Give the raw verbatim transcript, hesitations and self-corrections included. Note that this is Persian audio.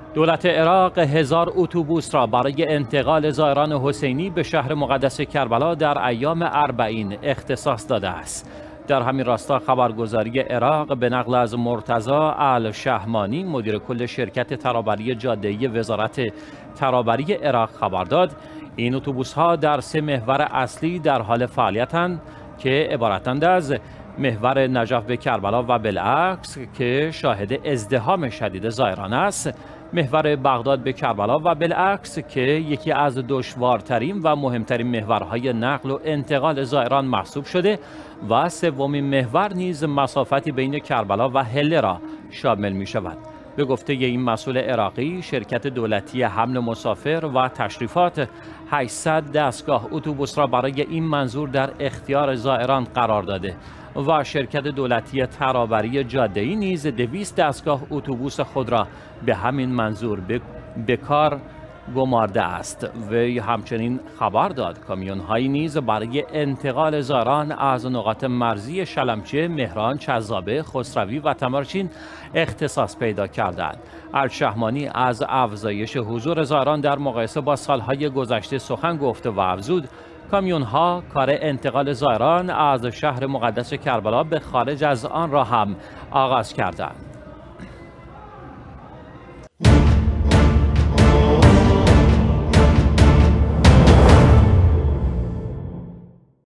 دولت عراق هزار اتوبوس را برای انتقال زائران حسینی به شهر مقدس کربلا در ایام اربعین اختصاص داده است. در همین راستا خبرگزاری عراق به نقل از مرتضی الشهمانی مدیر کل شرکت ترابری جاده‌ای وزارت ترابری عراق خبر داد این اتوبوس‌ها در سه محور اصلی در حال فعالیتند که عبارتند از محور نجف به کربلا و بالعکس که شاهد ازدحام شدید زائران است، محور بغداد به کربلا و بالعکس که یکی از دشوارترین و مهمترین محورهای نقل و انتقال زائران محسوب شده و سومین محور نیز مسافتی بین کربلا و حله را شامل می شود. به گفته این مسئول عراقی، شرکت دولتی حمل مسافر و تشریفات هشتصد دستگاه اتوبوس را برای این منظور در اختیار زائران قرار داده و شرکت دولتی ترابری جاده‌ای نیز دویست دستگاه اتوبوس خود را به همین منظور به کار گمارده است. وی همچنین خبر داد کامیون‌هایی نیز برای انتقال زائران از نقاط مرزی شلمچه، مهران، چذابه، خسروی و تمرچین اختصاص پیدا کردند. الشهمانی از افزایش حضور زائران در مقایسه با سالهای گذشته سخن گفت و افزود کامیون‌ها کار انتقال زائران از شهر مقدس کربلا به خارج از آن را هم آغاز کردند.